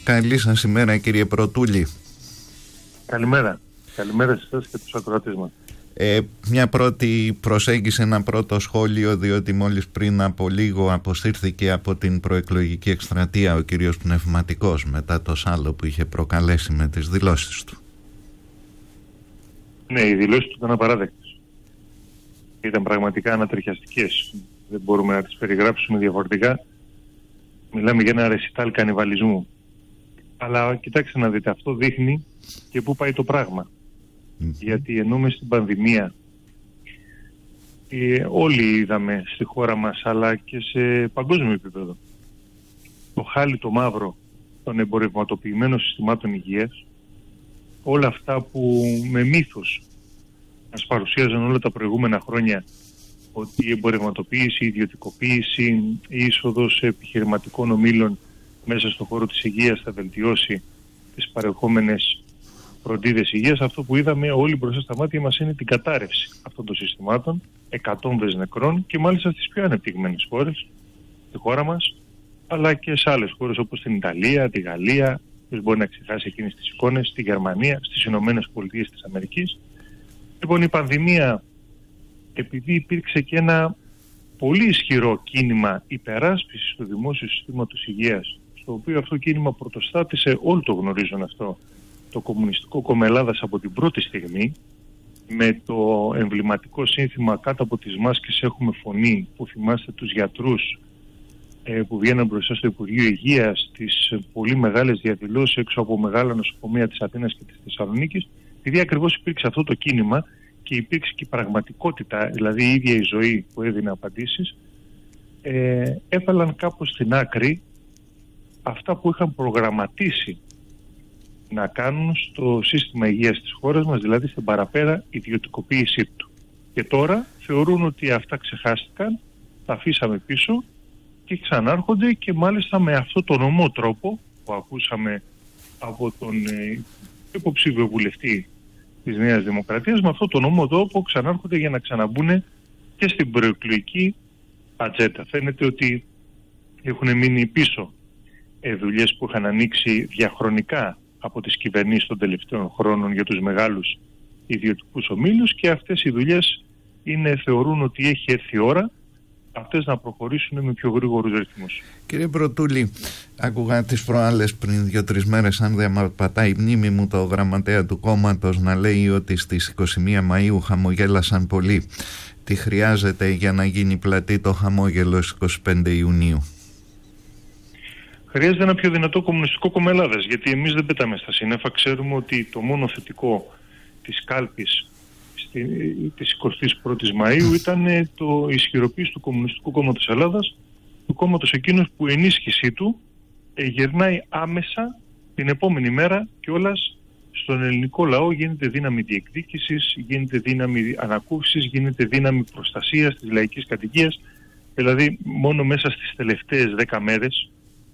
Καλή σας ημέρα, κύριε Πρωτούλη. Καλημέρα. Καλημέρα σε εσάς και τους ακροατές μας. Μια πρώτη προσέγγιση, ένα πρώτο σχόλιο, διότι μόλις πριν από λίγο αποσύρθηκε από την προεκλογική εκστρατεία ο κύριος Πνευματικός μετά το σάλο που είχε προκαλέσει με τις δηλώσεις του. Ναι, οι δηλώσεις του ήταν απαράδεκτες. Ήταν πραγματικά ανατριχιαστικές. Δεν μπορούμε να τις περιγράψουμε διαφορετικά. Μιλάμε για ένα ρεσιτάλ κανιβαλισμού. Αλλά κοιτάξτε να δείτε, αυτό δείχνει και πού πάει το πράγμα. Γιατί ενώ μες στην πανδημία όλοι είδαμε στη χώρα μας, αλλά και σε παγκόσμιο επίπεδο, το χάλι το μαύρο των εμπορευματοποιημένων συστημάτων υγείας, όλα αυτά που με μύθος μας παρουσίαζαν όλα τα προηγούμενα χρόνια, ότι η εμπορευματοποίηση, η ιδιωτικοποίηση, η είσοδος επιχειρηματικών ομίλων μέσα στον χώρο της υγείας θα βελτιώσει τις παρεχόμενες φροντίδες υγείας. Αυτό που είδαμε όλοι μπροστά στα μάτια μας είναι την κατάρρευση αυτών των συστημάτων, εκατόμβες νεκρών, και μάλιστα στις πιο ανεπτυγμένες χώρες, στη χώρα μας, αλλά και σε άλλες χώρες όπως την Ιταλία, τη Γαλλία, δεν μπορεί να ξεχάσει εκείνες τις εικόνες, στη Γερμανία, στις Ηνωμένες Πολιτείες της Αμερικής. Λοιπόν, η πανδημία, επειδή υπήρξε και ένα πολύ ισχυρό κίνημα υπεράσπισης του δημόσιου συστήματος υγείας, στο οποίο αυτό κίνημα πρωτοστάτησε, όλοι το γνωρίζουν αυτό, το Κομμουνιστικό Κόμμα Ελλάδας από την πρώτη στιγμή, με το εμβληματικό σύνθημα «Κάτω από τις μάσκες έχουμε φωνή», που θυμάστε τους γιατρούς που βγαίναν μπροστά στο Υπουργείο Υγείας, τις πολύ μεγάλες διαδηλώσεις έξω από μεγάλα νοσοκομεία της Αθήνας και της Θεσσαλονίκης, επειδή ακριβώς υπήρξε αυτό το κίνημα και υπήρξε και η πραγματικότητα, δηλαδή η ίδια η ζωή που έδινε απαντήσεις, έβαλαν κάπως στην άκρη αυτά που είχαν προγραμματίσει να κάνουν στο σύστημα υγείας της χώρας μας, δηλαδή στην παραπέρα ιδιωτικοποίησή του. Και τώρα θεωρούν ότι αυτά ξεχάστηκαν, τα αφήσαμε πίσω και ξανάρχονται, και μάλιστα με αυτό τον ομό τρόπο που ακούσαμε από τον υποψήφιο βουλευτή της Νέας Δημοκρατίας, με αυτό τον ομό τρόπο ξανάρχονται για να ξαναμπούν και στην προεκλογική ατζέντα. Φαίνεται ότι έχουν μείνει πίσω δουλειές που είχαν ανοίξει διαχρονικά από τις κυβερνήσεις των τελευταίων χρόνων για τους μεγάλους ιδιωτικούς ομίλους, και αυτές οι δουλειές θεωρούν ότι έχει έρθει η ώρα αυτές να προχωρήσουν με πιο γρήγορους ρυθμούς. Κύριε Πρωτούλη, άκουγα τις προάλλες πριν 2-3 μέρες, αν δεν πατάει η μνήμη μου, το γραμματέα του κόμματος να λέει ότι στις 21 Μαΐου χαμογέλασαν πολύ. Τι χρειάζεται για να γίνει πλατή το χαμόγελο στις 25 Ιουνίου? Χρειάζεται ένα πιο δυνατό Κομμουνιστικό Κόμμα Ελλάδας, γιατί εμείς δεν πετάμε στα σύννεφα. Ξέρουμε ότι το μόνο θετικό της κάλπης της 21ης Μαΐου ήταν το ισχυροποίηση του Κομμουνιστικού Κόμματος Ελλάδας, του κόμματος εκείνος που η ενίσχυσή του γερνάει άμεσα την επόμενη μέρα κιόλας στον ελληνικό λαό. Γίνεται δύναμη διεκδίκησης, γίνεται δύναμη ανακούφισης, γίνεται δύναμη προστασίας της λαϊκής κατοικίας. Δηλαδή μόνο μέσα στις τελευταίες 10 μέρες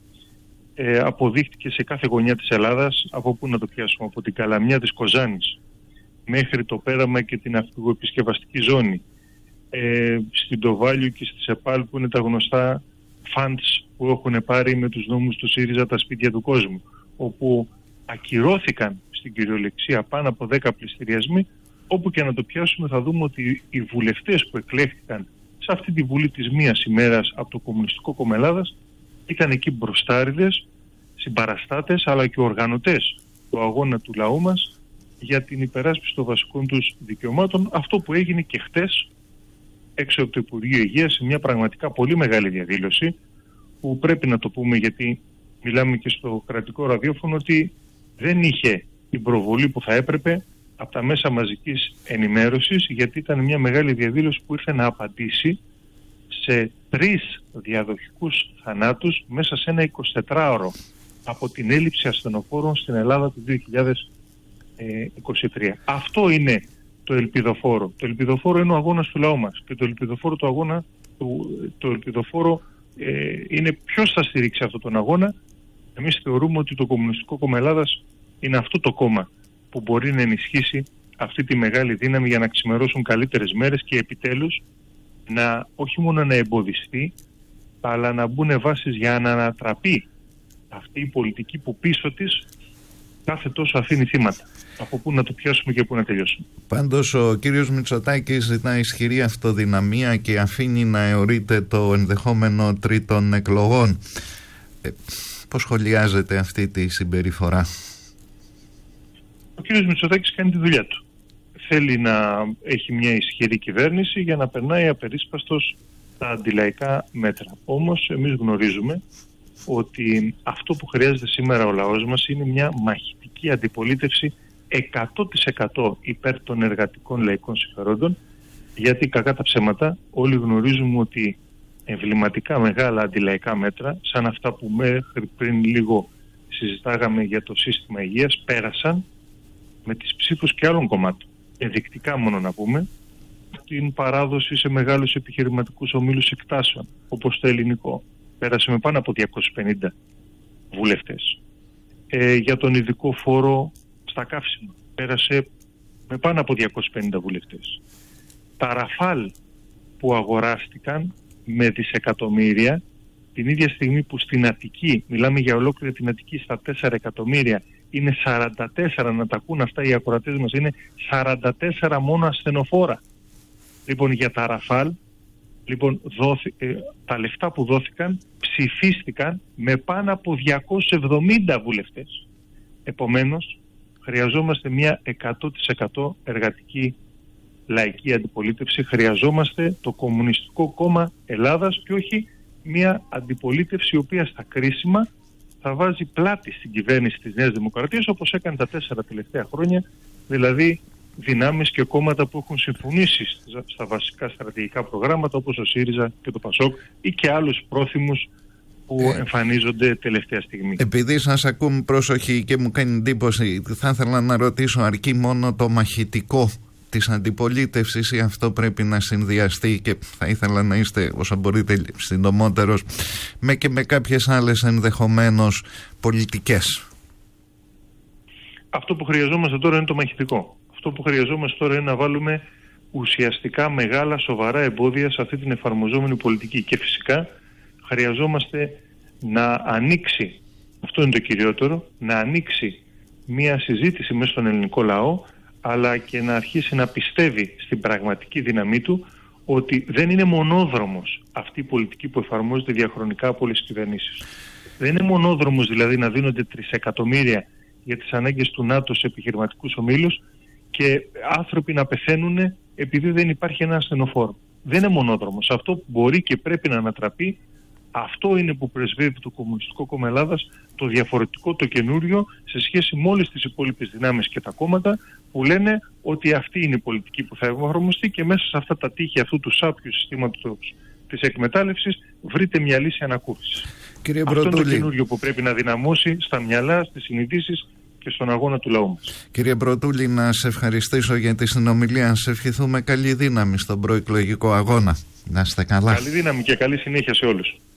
αποδείχτηκε σε κάθε γωνιά της Ελλάδας, από πού να το πιάσουμε, από την Καλαμιά της Κοζάνης μέχρι το Πέραμα και την αυπηγοεπισκευαστική ζώνη, στην Τοβάλιο και στη ΣΕΠΑΛ, που είναι τα γνωστά funds που έχουν πάρει με τους νόμους του ΣΥΡΙΖΑ τα σπίτια του κόσμου, όπου ακυρώθηκαν στην κυριολεξία πάνω από 10 πληστηριασμοί. Όπου και να το πιάσουμε θα δούμε ότι οι βουλευτές που εκλέχθηκαν σε αυτή τη βουλή της μίας ημέρας από το Κομμουνιστικό Κόμμα Ελλάδας ήταν εκεί μπροστάριδες, συμπαραστάτες, αλλά και οργανωτές του αγώνα του λαού μας για την υπεράσπιση των βασικών τους δικαιωμάτων. Αυτό που έγινε και χτες έξω από το Υπουργείο Υγείας, σε μια πραγματικά πολύ μεγάλη διαδήλωση, που πρέπει να το πούμε, γιατί μιλάμε και στο κρατικό ραδιόφωνο, ότι δεν είχε την προβολή που θα έπρεπε από τα μέσα μαζικής ενημέρωσης, γιατί ήταν μια μεγάλη διαδήλωση που ήρθε να απαντήσει σε 3 διαδοχικούς θανάτους μέσα σε ένα 24ωρο από την έλλειψη ασθενοφόρων στην Ελλάδα του 2023. Αυτό είναι το ελπιδοφόρο. Το ελπιδοφόρο είναι ο αγώνας του λαού μας, και το ελπιδοφόρο είναι ποιος θα στηρίξει αυτόν τον αγώνα. Εμείς θεωρούμε ότι το Κομμουνιστικό Κόμμα Ελλάδας είναι αυτό το κόμμα που μπορεί να ενισχύσει αυτή τη μεγάλη δύναμη για να ξημερώσουν καλύτερες μέρες και επιτέλους όχι μόνο να εμποδιστεί, αλλά να μπουν βάσεις για να ανατραπεί αυτή η πολιτική που πίσω της κάθε τόσο αφήνει θύματα. Από πού να το πιάσουμε και πού να τελειώσουμε. Πάντως ο κύριος Μητσοτάκης ζητά ισχυρή αυτοδυναμία και αφήνει να αιωρείται το ενδεχόμενο τρίτων εκλογών. Πώς σχολιάζεται αυτή τη συμπεριφορά? Ο κύριος Μητσοτάκης κάνει τη δουλειά του. Θέλει να έχει μια ισχυρή κυβέρνηση για να περνάει απερίσπαστος τα αντιλαϊκά μέτρα. Όμως εμείς γνωρίζουμε ότι αυτό που χρειάζεται σήμερα ο λαός μας είναι μια μαχητική αντιπολίτευση 100% υπέρ των εργατικών λαϊκών συμφερόντων, γιατί κακά τα ψέματα όλοι γνωρίζουμε ότι εμβληματικά μεγάλα αντιλαϊκά μέτρα σαν αυτά που μέχρι πριν λίγο συζητάγαμε για το σύστημα υγείας πέρασαν με τις ψήφους και άλλων κομμάτων. Ενδεικτικά μόνο να πούμε την παράδοση σε μεγάλους επιχειρηματικούς ομίλους εκτάσεων όπως το ελληνικό. Πέρασε με πάνω από 250 βουλευτές. Για τον ειδικό φόρο στα καύσιμα πέρασε με πάνω από 250 βουλευτές. Τα ραφάλ που αγοράστηκαν με δισεκατομμύρια την ίδια στιγμή που στην Αττική, μιλάμε για ολόκληρη την Αττική, στα 4 εκατομμύρια είναι 44, να τα ακούν αυτά οι ακροατές μας, είναι 44 μόνο ασθενοφόρα. Λοιπόν, για τα ραφάλ, λοιπόν, τα λεφτά που δόθηκαν ψηφίστηκαν με πάνω από 270 βουλευτές. Επομένως, χρειαζόμαστε μια 100% εργατική λαϊκή αντιπολίτευση. Χρειαζόμαστε το Κομμουνιστικό Κόμμα Ελλάδας και όχι μια αντιπολίτευση η οποία στα κρίσιμα θα βάζει πλάτη στην κυβέρνηση της Νέας Δημοκρατίας όπως έκανε τα 4 τελευταία χρόνια, δηλαδή δυνάμεις και κόμματα που έχουν συμφωνήσει στα βασικά στρατηγικά προγράμματα όπως ο ΣΥΡΙΖΑ και το ΠΑΣΟΚ ή και άλλους πρόθυμους που εμφανίζονται τελευταία στιγμή. Επειδή σας ακούμε πρόσοχη και μου κάνει εντύπωση, θα ήθελα να ρωτήσω, αρκεί μόνο το μαχητικό της αντιπολίτευσης ή αυτό πρέπει να συνδυαστεί, και θα ήθελα να είστε όσο μπορείτε συντομότερος, με κάποιες άλλες ενδεχομένως πολιτικές? Αυτό που χρειαζόμαστε τώρα είναι το μαχητικό. Αυτό που χρειαζόμαστε τώρα είναι να βάλουμε ουσιαστικά μεγάλα σοβαρά εμπόδια σε αυτή την εφαρμοζόμενη πολιτική και φυσικά χρειαζόμαστε να ανοίξει, αυτό είναι το κυριότερο, να ανοίξει μια συζήτηση μέσα στον ελληνικό λαό, αλλά και να αρχίσει να πιστεύει στην πραγματική δύναμή του ότι δεν είναι μονόδρομος αυτή η πολιτική που εφαρμόζεται διαχρονικά από όλες τις κυβερνήσεις. Δεν είναι μονόδρομος δηλαδή να δίνονται 3 εκατομμύρια για τις ανάγκες του ΝΑΤΟ σε επιχειρηματικούς ομίλους και άνθρωποι να πεθαίνουν επειδή δεν υπάρχει ένα ασθενοφόρο. Δεν είναι μονόδρομος. Αυτό που μπορεί και πρέπει να ανατραπεί, αυτό είναι που πρεσβεύει το Κομμουνιστικό Κόμμα Ελλάδας, το διαφορετικό, το καινούριο σε σχέση με όλες τις υπόλοιπες δυνάμεις και τα κόμματα που λένε ότι αυτή είναι η πολιτική που θα εφαρμοστεί και μέσα σε αυτά τα τείχη αυτού του σάπιου συστήματος της εκμετάλλευσης βρείτε μια λύση ανακούφισης. Αυτό είναι το καινούριο που πρέπει να δυναμώσει στα μυαλά, στις συνειδήσεις και στον αγώνα του λαού μας. Κύριε Μπρωτούλη, να σε ευχαριστήσω για τη συνομιλία. Να σε ευχηθούμε καλή δύναμη στον προεκλογικό αγώνα. Να είστε καλά. Καλή δύναμη και καλή συνέχεια σε όλους.